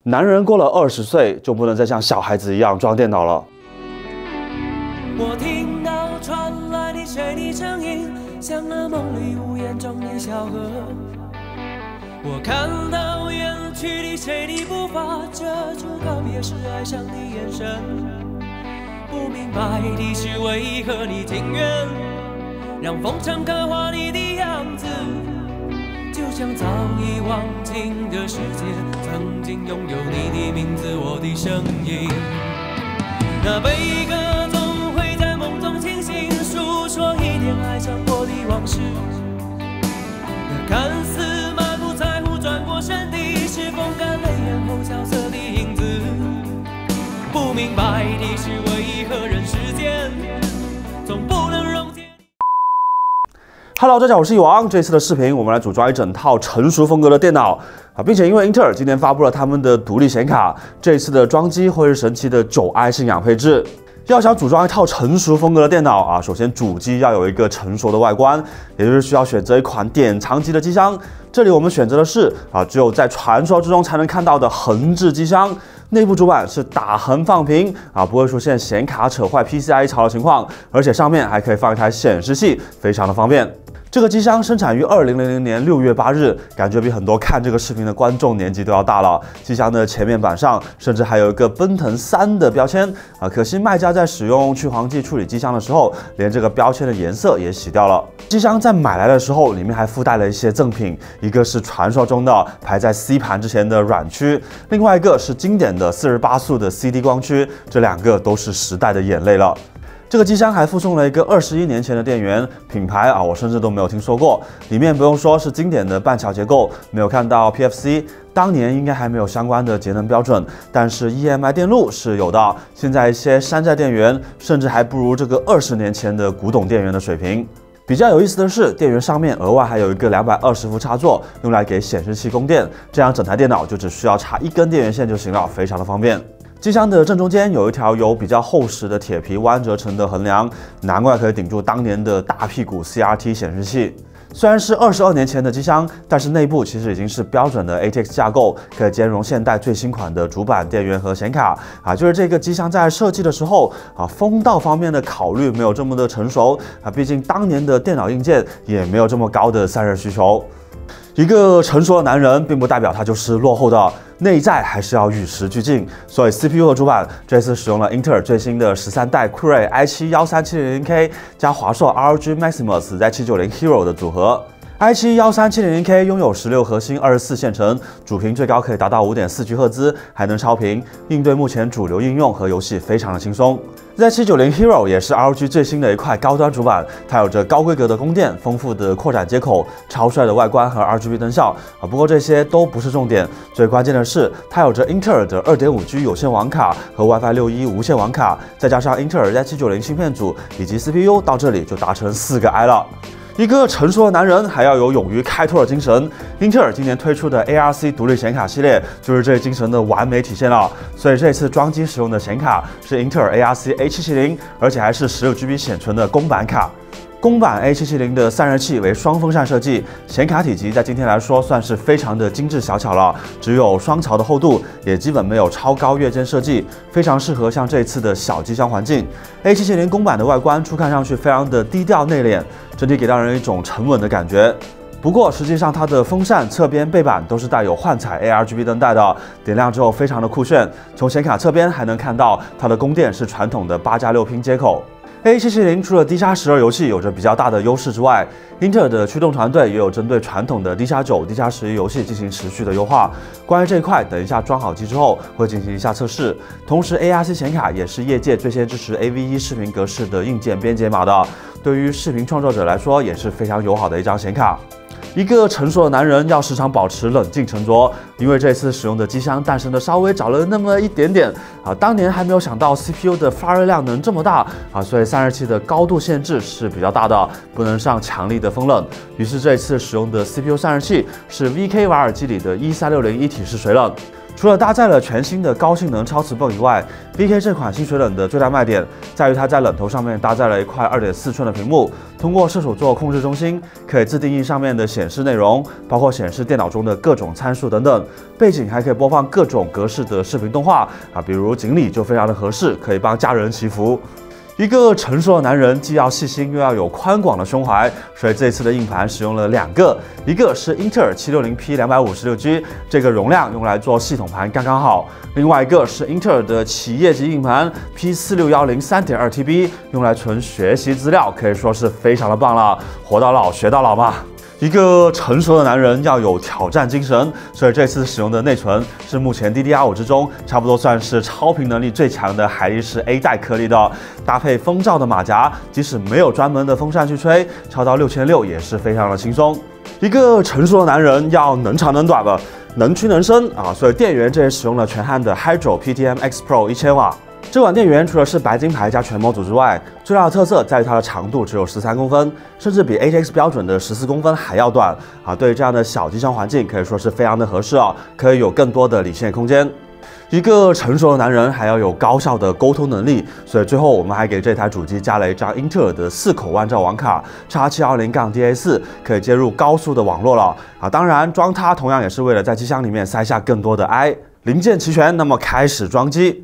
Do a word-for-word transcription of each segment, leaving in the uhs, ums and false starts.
男人过了二十岁就不能再像小孩子一样装电脑了。 我听到传来你水的声音，像那梦里屋檐中的小河。我看到远去的谁的步伐，遮住告别时哀伤的眼神。不明白的是，为何你情愿让风尘刻画你的样子？就像早已忘情的世界，曾经拥有你的名字，我的声音。那悲歌总会在梦中清醒，诉说一点爱上过的往事。那看似满不在乎转过身的，是风干泪眼后萧瑟的影子。不明白的是，为何人世间总不能溶解。 Hello， 大家好，我是蚁王。这次的视频，我们来组装一整套成熟风格的电脑啊，并且因为英特尔今天发布了他们的独立显卡，这一次的装机会是神奇的九 i 信仰配置。要想组装一套成熟风格的电脑啊，首先主机要有一个成熟的外观，也就是需要选择一款典藏级的机箱。这里我们选择的是啊，只有在传说之中才能看到的横置机箱。内部主板是打横放平啊，不会出现显卡扯坏 P C I E 槽的情况，而且上面还可以放一台显示器，非常的方便。这个机箱生产于二零零零年六月八日，感觉比很多看这个视频的观众年纪都要大了。机箱的前面板上甚至还有一个奔腾三的标签啊，可惜卖家在使用去黄剂处理机箱的时候，连这个标签的颜色也洗掉了。机箱在买来的时候，里面还附带了一些赠品，一个是传说中的排在 C 盘之前的软驱，另外一个是经典的四十八速的 C D 光驱，这两个都是时代的眼泪了。这个机箱还附送了一个二十一年前的电源，品牌啊我甚至都没有听说过。里面不用说是经典的半桥结构，没有看到 P F C， 当年应该还没有相关的节能标准，但是 E M I 电路是有的。现在一些山寨电源甚至还不如这个二十年前的古董电源的水平。比较有意思的是，电源上面额外还有一个两百二十伏插座，用来给显示器供电，这样整台电脑就只需要插一根电源线就行了，非常的方便。机箱的正中间有一条由比较厚实的铁皮弯折成的横梁，难怪可以顶住当年的大屁股 C R T 显示器。虽然是二十二年前的机箱，但是内部其实已经是标准的 A T X 架构，可以兼容现代最新款的主板、电源和显卡啊。就是这个机箱在设计的时候啊，风道方面的考虑没有这么的成熟啊，毕竟当年的电脑硬件也没有这么高的散热需求。一个成熟的男人，并不代表他就是落后的，内在还是要与时俱进。所以 C P U 和主板这次使用了英特尔最新的十三代酷睿 i 七 一三七零零 K 加华硕 R O G Maximus Z 七九零 Hero 的组合。i 七 一三七零零 K 拥有十六核心二十四线程，主频最高可以达到 五点四 G 赫兹，还能超频，应对目前主流应用和游戏非常的轻松。Z 七九零 Hero 也是 R O G 最新的一块高端主板，它有着高规格的供电、丰富的扩展接口、超帅的外观和 R G B 灯效啊。不过这些都不是重点，最关键的是它有着英特尔的 二点五 G 有线网卡和 WiFi 六一无线网卡，再加上英特尔 Z 七九零芯片组以及 C P U， 到这里就达成四个 I 了。一个成熟的男人还要有勇于开拓的精神。英特尔今年推出的 A R C 独立显卡系列就是这精神的完美体现了。所以这次装机使用的显卡是英特尔 A R C A 七七零，而且还是 十六 G B 显存的公版卡。公版 A 七七零的散热器为双风扇设计，显卡体积在今天来说算是非常的精致小巧了，只有双槽的厚度，也基本没有超高跃间设计，非常适合像这次的小机箱环境。A 七七零公版的外观初看上去非常的低调内敛，整体给到人一种沉稳的感觉。不过实际上它的风扇、侧边、背板都是带有幻彩 A R G B 灯带的，点亮之后非常的酷炫。从显卡侧边还能看到它的供电是传统的八加六拼接口。A 七七零除了低杀十二游戏有着比较大的优势之外，英特尔的驱动团队也有针对传统的低杀九、低杀十一游戏进行持续的优化。关于这一块，等一下装好机之后会进行一下测试。同时 ，A R C 显卡也是业界最先支持 A V 一 视频格式的硬件编解码的，对于视频创作者来说也是非常友好的一张显卡。一个成熟的男人要时常保持冷静沉着，因为这次使用的机箱诞生的稍微早了那么一点点啊。当年还没有想到 C P U 的发热量能这么大啊，所以散热器的高度限制是比较大的，不能上强力的风冷。于是这次使用的 C P U 散热器是 V K 瓦尔基里的一三六零一体式水冷。 除了搭载了全新的高性能超磁泵以外 ，B K 这款新水冷的最大卖点在于它在冷头上面搭载了一块 二点四寸的屏幕，通过射手座控制中心可以自定义上面的显示内容，包括显示电脑中的各种参数等等。背景还可以播放各种格式的视频动画啊，比如锦鲤就非常的合适，可以帮家人祈福。 一个成熟的男人既要细心又要有宽广的胸怀，所以这次的硬盘使用了两个，一个是英特尔 七六零 P 两百五十六 G， 这个容量用来做系统盘刚刚好；另外一个是英特尔的企业级硬盘 P 四六一零 三点二 T B， 用来存学习资料，可以说是非常的棒了，活到老学到老嘛。 一个成熟的男人要有挑战精神，所以这次使用的内存是目前 D D R 五之中差不多算是超频能力最强的海力士 A 代颗粒的，搭配风罩的马甲，即使没有专门的风扇去吹，超到六千六也是非常的轻松。一个成熟的男人要能长能短了，能屈能伸啊，所以电源这也使用了全汉的 Hydro P T M X Pro 一千瓦。 这款电源除了是白金牌加全模组之外，最大的特色在于它的长度只有十三公分，甚至比 A T X 标准的十四公分还要短啊！对于这样的小机箱环境，可以说是非常的合适啊，可以有更多的理线空间。一个成熟的男人还要有高效的沟通能力，所以最后我们还给这台主机加了一张英特尔的四口万兆网卡 X 七二零 D A 四， 可以接入高速的网络了啊！当然，装它同样也是为了在机箱里面塞下更多的 I。零件齐全，那么开始装机。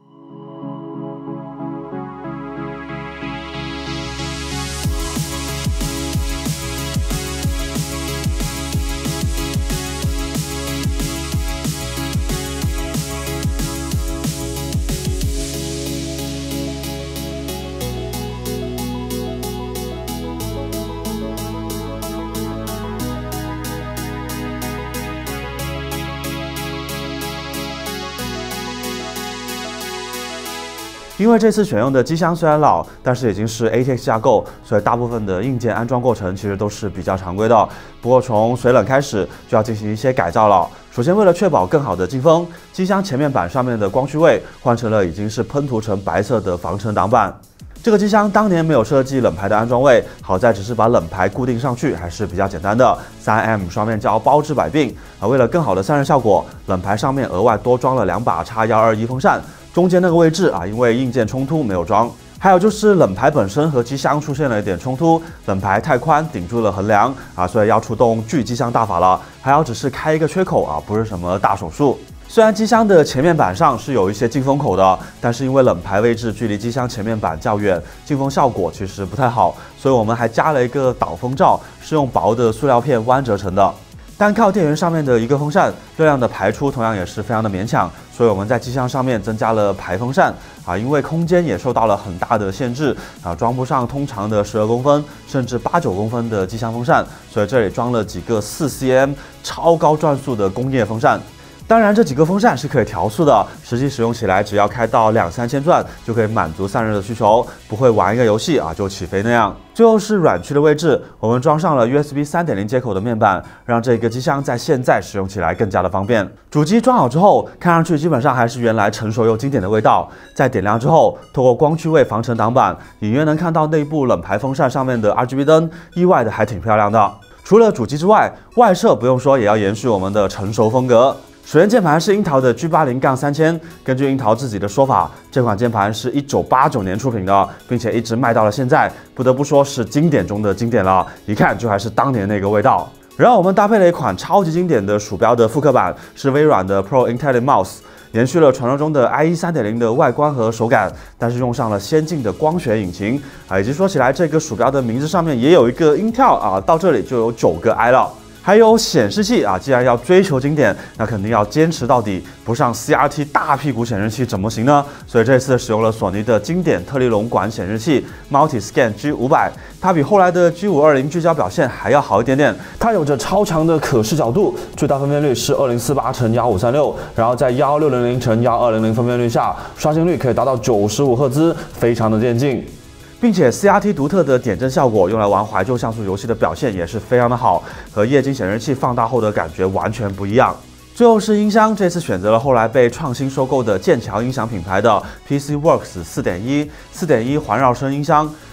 因为这次选用的机箱虽然老，但是已经是 A T X 架构，所以大部分的硬件安装过程其实都是比较常规的。不过从水冷开始就要进行一些改造了。首先，为了确保更好的进风，机箱前面板上面的光驱位换成了已经是喷涂成白色的防尘挡板。 这个机箱当年没有设计冷排的安装位，好在只是把冷排固定上去，还是比较简单的。三 M 双面胶包治百病啊！为了更好的散热效果，冷排上面额外多装了两把 X 一二一风扇，中间那个位置啊，因为硬件冲突没有装。还有就是冷排本身和机箱出现了一点冲突，冷排太宽顶住了横梁啊，所以要出动锯机箱大法了，还要只是开一个缺口啊，不是什么大手术。 虽然机箱的前面板上是有一些进风口的，但是因为冷排位置距离机箱前面板较远，进风效果其实不太好，所以我们还加了一个导风罩，是用薄的塑料片弯折成的。单靠电源上面的一个风扇，热量的排出同样也是非常的勉强，所以我们在机箱上面增加了排风扇啊，因为空间也受到了很大的限制啊，装不上通常的十二公分甚至八九公分的机箱风扇，所以这里装了几个四 C M 超高转速的工业风扇。 当然，这几个风扇是可以调速的，实际使用起来只要开到两三千转就可以满足散热的需求，不会玩一个游戏啊就起飞那样。最后是软驱的位置，我们装上了 U S B 三点零 接口的面板，让这个机箱在现在使用起来更加的方便。主机装好之后，看上去基本上还是原来成熟又经典的味道。在点亮之后，透过光驱位防尘挡板，隐约能看到内部冷排风扇上面的 R G B 灯，意外的还挺漂亮的。除了主机之外，外设不用说也要延续我们的成熟风格。 水源键盘是樱桃的 G 八零 三千，根据樱桃自己的说法，这款键盘是一九八九年出品的，并且一直卖到了现在，不得不说是经典中的经典了，一看就还是当年那个味道。然后我们搭配了一款超级经典的鼠标的复刻版，是微软的 Pro Intelligent Mouse， 延续了传说中的 I E 三点零 的外观和手感，但是用上了先进的光学引擎啊，以及说起来这个鼠标的名字上面也有一个 Intel 啊，到这里就有九个 I 了。 还有显示器啊，既然要追求经典，那肯定要坚持到底，不上 C R T 大屁股显示器怎么行呢？所以这次使用了索尼的经典特立龙管显示器 Multiscan G 五百， 它比后来的 G 五二零聚焦表现还要好一点点。它有着超强的可视角度，最大分辨率是二零四八乘一五三六，然后在一六零零乘一二零零分辨率下，刷新率可以达到九十五赫兹，非常的电竞。 并且 C R T 独特的点阵效果，用来玩怀旧像素游戏的表现也是非常的好，和液晶显示器放大后的感觉完全不一样。最后是音箱，这次选择了后来被创新收购的剑桥音响品牌的 P C Works 四点一 四点一环绕声音箱。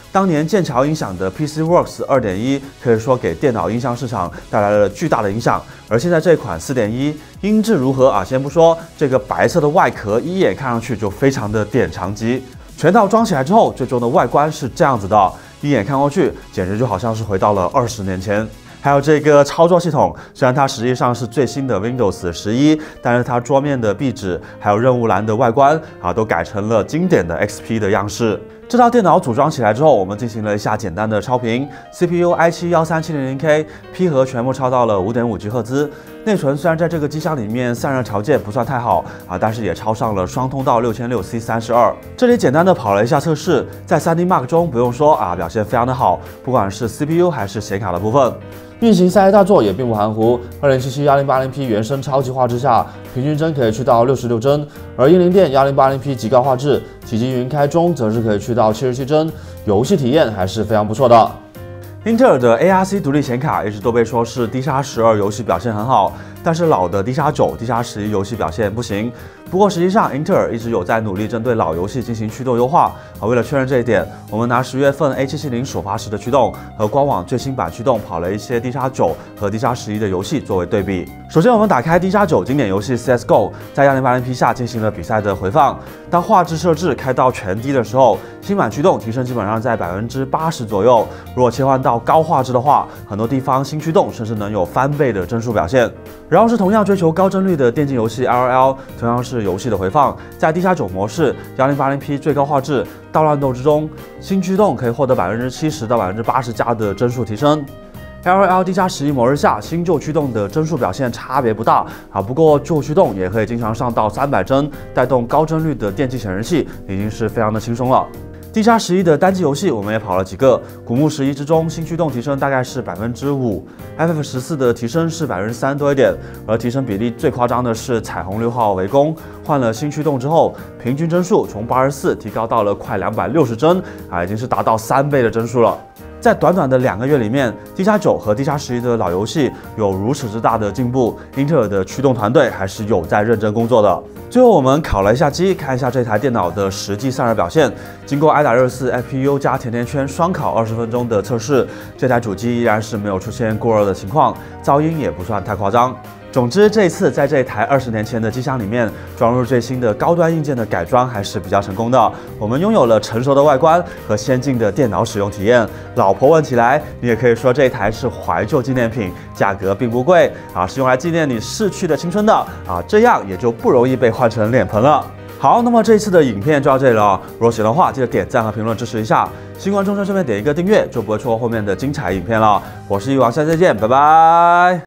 当年剑桥音响的 P C Works 二点一可以说给电脑音箱市场带来了巨大的影响，而现在这款 四点一 音质如何啊？先不说，这个白色的外壳一眼看上去就非常的典藏级。全套装起来之后，最终的外观是这样子的，一眼看过去，简直就好像是回到了二十年前。还有这个操作系统，虽然它实际上是最新的 Windows 十一，但是它桌面的壁纸还有任务栏的外观啊，都改成了经典的 X P 的样式。这套电脑组装起来之后，我们进行了一下简单的超频 ，C P U i 七 一三七零零 K， P 核全部超到了 五点五 吉赫兹。内存虽然在这个机箱里面散热条件不算太好啊，但是也超上了双通道 六千六 C 三十二。这里简单的跑了一下测试，在 三 D Mark 中不用说啊，表现非常的好，不管是 C P U 还是显卡的部分。运行 三 A 大作也并不含糊， 二零七七 一零八零 P 原生超级画质下，平均帧可以去到六十六帧，而英灵殿 一零八零 P 极高画质，体积云开中则是可以去到七十七帧，游戏体验还是非常不错的。英特尔的 A R C 独立显卡一直都被说是 D 叉十二游戏表现很好，但是老的 D 叉九、D 叉十一游戏表现不行。不过实际上，英特尔一直有在努力针对老游戏进行驱动优化啊。为了确认这一点，我们拿十月份 A 七七零首发时的驱动和官网最新版驱动跑了一些 D 叉九和 D 叉十一的游戏作为对比。首先，我们打开 D 叉九经典游戏 C S G O， 在 一零八零 P 下进行了比赛的回放。当画质设置开到全低的时候，新版驱动提升基本上在百分之八十左右。如果切换到高画质的话，很多地方新驱动甚至能有翻倍的帧数表现。然后是同样追求高帧率的电竞游戏 L O L， 同样是游戏的回放，在 D 叉九模式 一零八零 P 最高画质大乱斗之中，新驱动可以获得百分之七十到百分之八十加的帧数提升。L O L D 叉十一模式下，新旧驱动的帧数表现差别不大啊，不过旧驱动也可以经常上到三百帧，带动高帧率的电竞显示器已经是非常的轻松了。D 叉十一的单机游戏我们也跑了几个，古墓十一之中新驱动提升大概是百分之五 ，F F 十四的提升是百分之三多一点，而提升比例最夸张的是彩虹六号围攻，换了新驱动之后，平均帧数从八十四提高到了快两百六十帧啊，已经是达到三倍的帧数了。在短短的两个月里面 ，D 叉九和 D 叉十一的老游戏有如此之大的进步，英特尔的驱动团队还是有在认真工作的。最后我们烤了一下机，看一下这台电脑的实际散热表现。经过 i 打六十四 F P U 加甜甜圈双烤二十分钟的测试，这台主机依然是没有出现过热的情况，噪音也不算太夸张。总之，这一次在这台二十年前的机箱里面装入最新的高端硬件的改装还是比较成功的。我们拥有了成熟的外观和先进的电脑使用体验。老婆问起来，你也可以说这一台是怀旧纪念品，价格并不贵啊，是用来纪念你逝去的青春的啊，这样也就不容易被换成脸盆了。好，那么这一次的影片就到这里了。如果喜欢的话，记得点赞和评论支持一下。新观众顺便点一个订阅，就不会错过后面的精彩影片了。我是一王，下次再见，拜拜。